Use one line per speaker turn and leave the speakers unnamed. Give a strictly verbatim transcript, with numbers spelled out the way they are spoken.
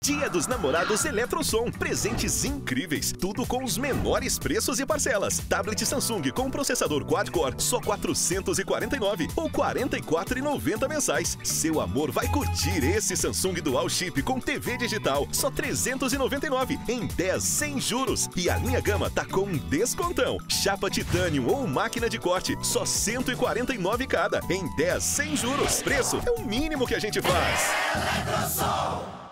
Dia dos Namorados Eletrosom. Presentes incríveis. Tudo com os menores preços e parcelas. Tablet Samsung com processador quad-core, só quatrocentos e quarenta e nove ou quarenta e quatro reais e noventa mensais. Seu amor vai curtir esse Samsung Dual Chip com T V digital, só trezentos e noventa e nove em dez sem juros. E a linha Gama tá com um descontão. Chapa Titanium ou máquina de corte, só cento e quarenta e nove cada em dez sem juros. Preço é o mínimo que a gente faz. Eletrosom.